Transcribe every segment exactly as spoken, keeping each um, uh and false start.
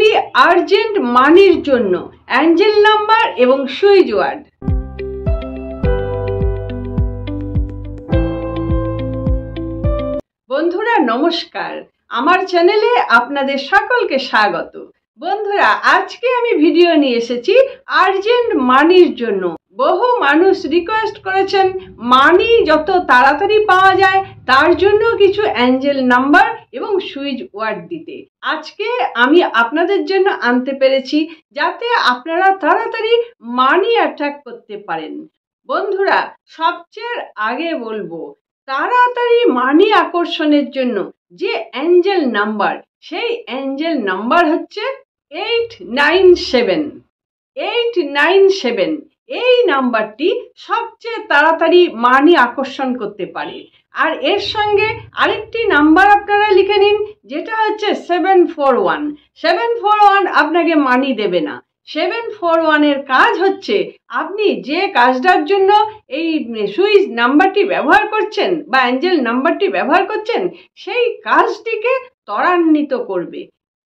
অতি আর্জেন্ট মানির জন্য অ্যাঞ্জেল নাম্বার এবং সুইচ ওয়ার্ড। বন্ধুরা নমস্কার, আমার চ্যানেলে আপনাদের সকলকে স্বাগত। বন্ধুরা আজকে আমি ভিডিও নিয়ে এসেছি আর্জেন্ট মানির জন্য। বহু মানুষ রিকোয়েস্ট করেছেন মানি যত তাড়াতাড়ি পাওয়া যায় তার জন্য কিছু অ্যাঞ্জেল নাম্বার এবং সুইচ ওয়ার্ড দিতে। আজকে আমি আপনাদের জন্য আনতে পেরেছি যাতে আপনারা তাড়াতাড়ি মানি অ্যাট্রাক্ট করতে পারেন। বন্ধুরা সবচেয়ে আগে বলবো, তাড়াতাড়ি মানি আকর্ষণের জন্য যে অ্যাঞ্জেল নাম্বার, সেই অ্যাঞ্জেল নাম্বার হচ্ছে eight nine seven. Eight nine seven এই নাম্বারটি সবচেয়ে তাড়াতাড়ি মানি আকর্ষণ করতে পারে। আর এর সঙ্গে আরেকটি নাম্বার আপনারা লিখে নিন, যেটা হচ্ছে seven four one. Seven four one আপনাকে মানি দেবে না। সেভেন ফোর ওয়ানের কাজ হচ্ছে আপনি যে কাজটার জন্য এই সুইচ নাম্বারটি ব্যবহার করছেন বা অ্যাঞ্জেল নাম্বারটি ব্যবহার করছেন, সেই কাজটিকে ত্বরান্বিত করবে।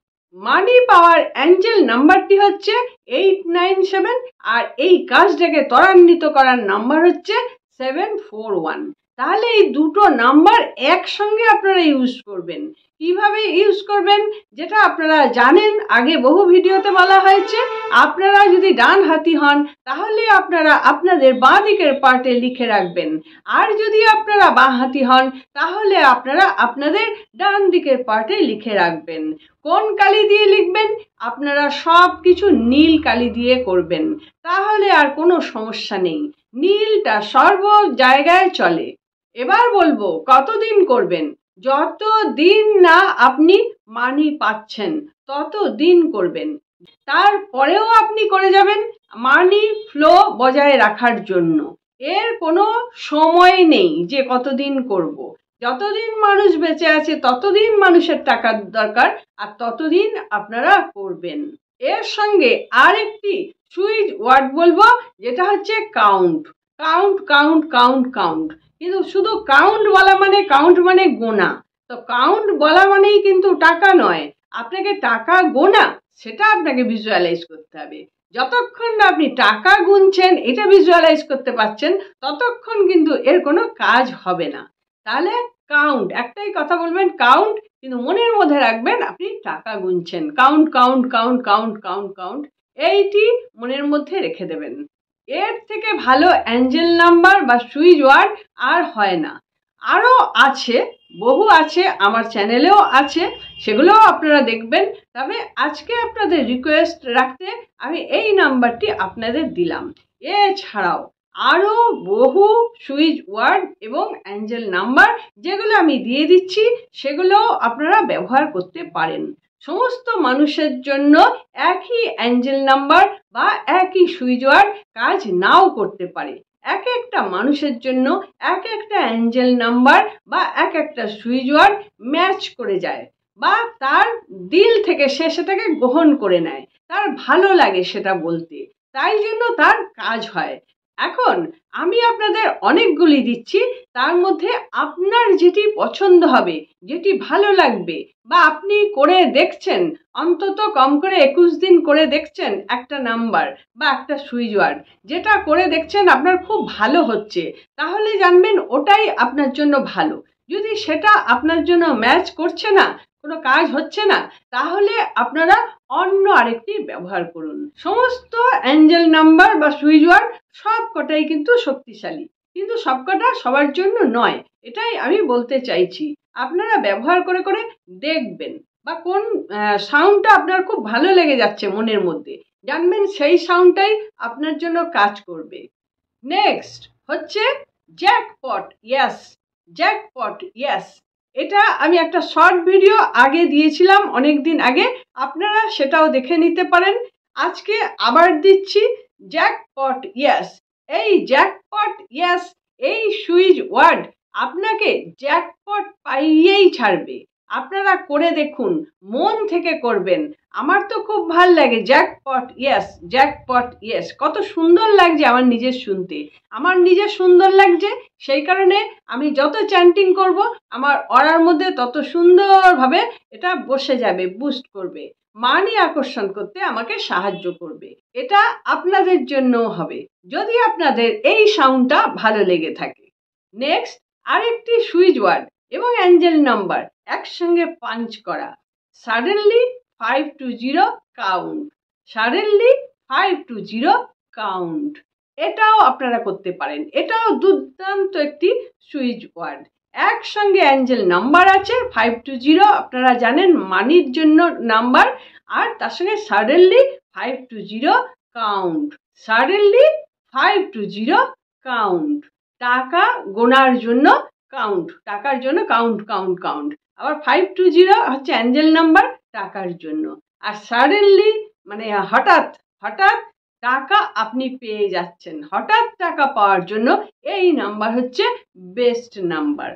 মানি পাওয়ার অ্যাঞ্জেল নাম্বারটি হচ্ছে এইট নাইন সেভেন, আর এই কাজটাকে ত্বরান্বিত করার নাম্বার হচ্ছে সেভেন ফোর ওয়ান। তাহলে এই দুটো নাম্বার একসঙ্গে আপনারা ইউজ করবেন। কিভাবে ইউজ করবেন যেটা আপনারা জানেন, আগে বহু ভিডিওতে বলা হয়েছে। আপনারা যদি ডান হাতি হন তাহলে আপনারা আপনাদের বাঁ দিকের পার্টে লিখে রাখবেন, আর যদি আপনারা বাঁ হাতি হন তাহলে আপনারা আপনাদের ডান দিকের পার্টে লিখে রাখবেন। কোন কালি দিয়ে লিখবেন? আপনারা সব কিছু নীল কালি দিয়ে করবেন, তাহলে আর কোনো সমস্যা নেই। নীলটা সর্ব জায়গায় চলে। এবার বলবো কতদিন করবেন। যত দিন না আপনি মানি পাচ্ছেন তত দিন করবেন। তারপরেও আপনি করে যাবেন মানি ফ্লো বজায় রাখার জন্য। এর কোনো সময় নেই যে কতদিন করব। যতদিন মানুষ বেঁচে আছে ততদিন মানুষের টাকার দরকার, আর ততদিন আপনারা করবেন। এর সঙ্গে আরেকটি সুইচ ওয়ার্ড বলবো, যেটা হচ্ছে count. Count count count count কিন্তু শুধু কাউন্ট বলা মানে কাউন্ট মানে গোনা। তো কাউন্ট বলা মানেই কিন্তু টাকা নয়। আপনাকে টাকা গোনা সেটা আপনাকে ভিজুয়ালাইজ করতে হবে। যতক্ষণ না আপনি টাকা গুনছেন এটা ভিজুয়ালাইজ করতে পারছেন, ততক্ষণ কিন্তু এর কোনো কাজ হবে না। তাহলে কাউন্ট, একটাই কথা বলবেন কাউন্ট, কিন্তু মনের মধ্যে রাখবেন আপনি টাকা গুনছেন। Count count count count count count এইটি মনের মধ্যে রেখে দেবেন। এর থেকে ভালো অ্যাঞ্জেল নাম্বার বা সুইচ ওয়ার্ড আর হয় না। আরও আছে, বহু আছে, আমার চ্যানেলেও আছে, সেগুলোও আপনারা দেখবেন। তবে আজকে আপনাদের রিকোয়েস্ট রাখতে আমি এই নাম্বারটি আপনাদের দিলাম। এছাড়াও আরও বহু সুইচ ওয়ার্ড এবং অ্যাঞ্জেল নাম্বার যেগুলো আমি দিয়ে দিচ্ছি, সেগুলো আপনারা ব্যবহার করতে পারেন। সমস্ত মানুষের জন্য একই অ্যাঞ্জেল নাম্বার বা একই সুইচ ওয়ার্ড কাজ নাও করতে পারে। এক একটা মানুষের জন্য এক একটা অ্যাঞ্জেল নাম্বার বা এক একটা সুইচ ওয়ার্ড ম্যাচ করে যায়, বা তার দিল থেকে সে সেটাকে গ্রহণ করে নেয়, তার ভালো লাগে সেটা বলতে, তাই জন্য তার কাজ হয়। এখন আমি আপনাদের অনেকগুলি দিচ্ছি, তার মধ্যে আপনার যেটি পছন্দ হবে, যেটি ভালো লাগবে, বা আপনি করে দেখছেন, অন্তত কম করে একুশ দিন করে দেখছেন একটা নাম্বার বা একটা সুইচ ওয়ার্ড, যেটা করে দেখছেন আপনার খুব ভালো হচ্ছে, তাহলে জানবেন ওটাই আপনার জন্য ভালো। যদি সেটা আপনার জন্য ম্যাচ করছে না, কোনো কাজ হচ্ছে না, তাহলে আপনারা অন্য আরেকটি ব্যবহার করুন। সমস্ত অ্যাঞ্জেল নাম্বার বা সুইচ ওয়ার্ড সব কটাই কিন্তু শক্তিশালী, কিন্তু সবকটা সবার জন্য নয়, এটাই আমি বলতে চাইছি। আপনারা ব্যবহার করে করে দেখবেন, বা কোন সাউন্ডটা আপনার খুব ভালো লেগে যাচ্ছে মনের মধ্যে, জানবেন সেই সাউন্ডটাই আপনার জন্য কাজ করবে। নেক্সট হচ্ছে জ্যাকপট ইয়েস। জ্যাকপট ইয়েস, এটা আমি একটা শর্ট ভিডিও আগে দিয়েছিলাম অনেক দিন আগে, আপনারা সেটাও দেখে নিতে পারেন। আজকে আবার দিচ্ছি জ্যাকপট ইয়েস। এই জ্যাকপট ইয়েস এই সুইচ ওয়ার্ড আপনাকে জ্যাকপট পাইয়েই ছাড়বে। আপনারা করে দেখুন, মন থেকে করবেন। আমার তো খুব ভাল লাগে জ্যাকপট ইয়েস, জ্যাকপট ইয়েস, কত সুন্দর লাগছে আমার নিজের শুনতে, আমার নিজের সুন্দর লাগছে। সেই কারণে আমি যত চ্যান্টিং করব আমার অরার মধ্যে তত সুন্দরভাবে এটা বসে যাবে, বুস্ট করবে। মানি আকর্ষণ করতে আমাকে সাহায্য করবে। এটা আপনাদের জন্যও হবে যদি আপনাদের এই সাউন্ডটা ভালো লেগে থাকে। নেক্সট, আরেকটি সুইচ ওয়ার্ড এবং অ্যাঞ্জেল নাম্বার একসঙ্গে পাঞ্চ করা। Suddenly five two zero count, suddenly five two zero count, এটাও আপনারা করতে পারেন। এটাও দুর্দান্ত একটি সুইচ ওয়ার্ড। একসঙ্গে অ্যাঞ্জেল নাম্বার আছে ফাইভ টু জিরো, আপনারা জানেন মানির জন্য নাম্বার, আর তার সঙ্গে suddenly five two zero count, suddenly five two zero count, টাকা গোনার জন্য কাউন্ট, টাকার জন্য কাউন্ট কাউন্ট কাউন্ট। আবার ফাইভ টু জিরো হচ্ছে অ্যাঞ্জেল নাম্বার টাকার জন্য, আর সাডেনলি মানে হঠাৎ হঠাৎ টাকা আপনি পেয়ে যাচ্ছেন। হঠাৎ টাকা পাওয়ার জন্য এই নাম্বার হচ্ছে বেস্ট নাম্বার।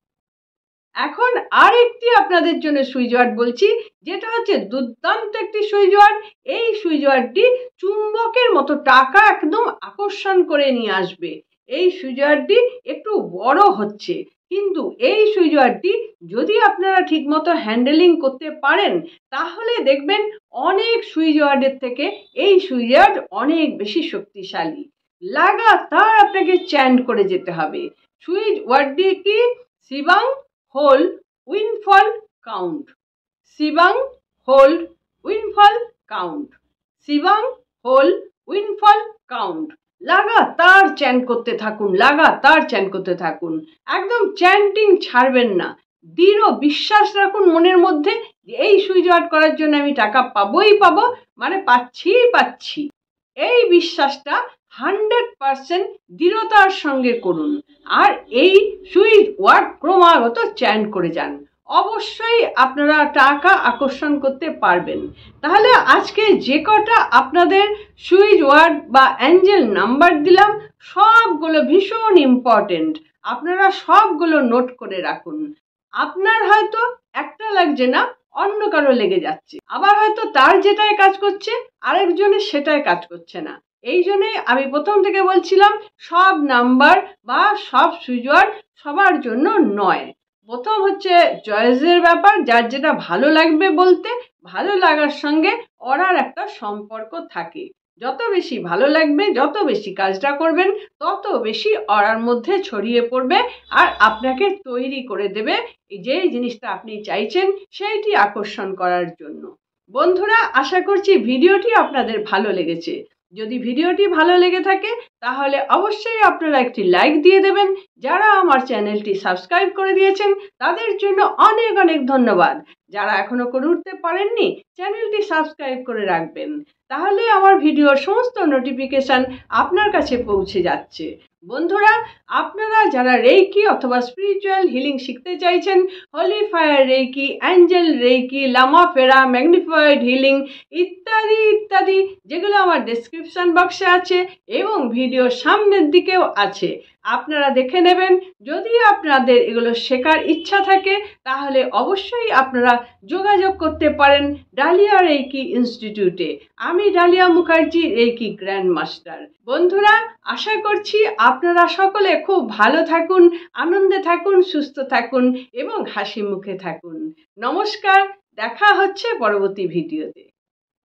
এখন আরেকটি আপনাদের জন্য সুইচ ওয়ার্ড বলছি, যেটা হচ্ছে দুর্দান্ত একটি সুইচ ওয়ার্ড। এই সুইচ ওয়ার্ডটি চুম্বকের মতো টাকা একদম আকর্ষণ করে নিয়ে আসবে। এই সুইচ ওয়ার্ডটি একটু বড় হচ্ছে, কিন্তু এই সুইচ ওয়ার্ডটি যদি আপনারা ঠিকমতো হ্যান্ডেলিং করতে পারেন তাহলে দেখবেন অনেক সুইচ ওয়ার্ডের থেকে এই সুইচ ওয়ার্ড অনেক বেশি শক্তিশালী। লাগাতার আপনাকে চ্যান্ট করে যেতে হবে। সুইচ ওয়ার্ডটি কি? শিবাং হোল্ড উইনফল কাউন্ট, শিবাং হোল্ড উইনফল কাউন্ট, শিবাং হোল্ড উইনফল কাউন্ট। লাগাতার চ্যান্ট করতে থাকুন, লাগাতার চ্যান্ট করতে থাকুন, একদম চ্যান্টিং ছাড়বেন না। দৃঢ় বিশ্বাস রাখুন মনের মধ্যে যে এই সুইচ ওয়ার্ড করার জন্য আমি টাকা পাবোই পাবো, মানে পাচ্ছি পাচ্ছি। এই বিশ্বাসটা হান্ড্রেড পার্সেন্ট দৃঢ়তার সঙ্গে করুন, আর এই সুইচ ওয়ার্ড ক্রমাগত চ্যান্ট করে যান। অবশ্যই আপনারা টাকা আকর্ষণ করতে পারবেন। তাহলে আজকে যে কটা আপনাদের সুইচ ওয়ার্ড বা অ্যাঞ্জেল নাম্বার দিলাম সবগুলো ভীষণ ইম্পর্টেন্ট, আপনারা সবগুলো নোট করে রাখুন। আপনার হয়তো একটা লাগছে না, অন্য কারো লেগে যাচ্ছে, আবার হয়তো তার যেটাই কাজ করছে আরেকজনের সেটাই কাজ করছে না। এই জন্যই আমি প্রথম থেকে বলছিলাম সব নাম্বার বা সব সুইচ ওয়ার্ড সবার জন্য নয়। প্রথম হচ্ছে চয়েসের ব্যাপার, যার যেটা ভালো লাগবে বলতে, ভালো লাগার সঙ্গে ওরার একটা সম্পর্ক থাকে। যত বেশি ভালো লাগবে, যত বেশি কাজটা করবেন, তত বেশি ওরার মধ্যে ছড়িয়ে পড়বে আর আপনাকে তৈরি করে দেবে যে জিনিসটা আপনি চাইছেন সেইটি আকর্ষণ করার জন্য। বন্ধুরা, আশা করছি ভিডিওটি আপনাদের ভালো লেগেছে। যদি ভিডিওটি ভালো লেগে থাকে তাহলে অবশ্যই আপনারা একটি লাইক দিয়ে দেবেন। যারা আমার চ্যানেলটি সাবস্ক্রাইব করে দিয়েছেন তাদের জন্য অনেক অনেক ধন্যবাদ। যারা এখনো করে উঠতে পারেননি চ্যানেলটি সাবস্ক্রাইব করে রাখবেন, তাহলে আমার ভিডিওর সমস্ত নোটিফিকেশন আপনার কাছে পৌঁছে যাচ্ছে। বন্ধুরা, আপনারা যারা রেইকি অথবা স্পিরিচুয়াল হিলিং শিখতে চাইছেন, holy fire reiki, angel reiki, Lama Fera, magnified healing ইত্যাদি ইত্যাদি, যেগুলো আমার ডেসক্রিপশন বক্সে আছে এবং ভিডিওর সামনের দিকেও আছে, আপনারা দেখে নেবেন। যদি আপনাদের এগুলো শেখার ইচ্ছা থাকে তাহলে অবশ্যই আপনারা যোগাযোগ করতে পারেন ডালিয়া রেইকি ইনস্টিটিউটে। আমি Dalia Mukherjee, reiki grand master. বন্ধুরা, আশা করছি আপনারা সকলে খুব ভালো থাকুন, আনন্দে থাকুন, সুস্থ থাকুন এবং হাসি মুখে থাকুন। নমস্কার, দেখা হচ্ছে পরবর্তী ভিডিওতে।